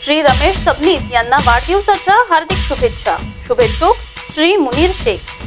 श्री रमेश सबनीस यांना वाढदिवसाच्या हार्दिक शुभेच्छा। शुभेच्छुक श्री मुनीर शेख।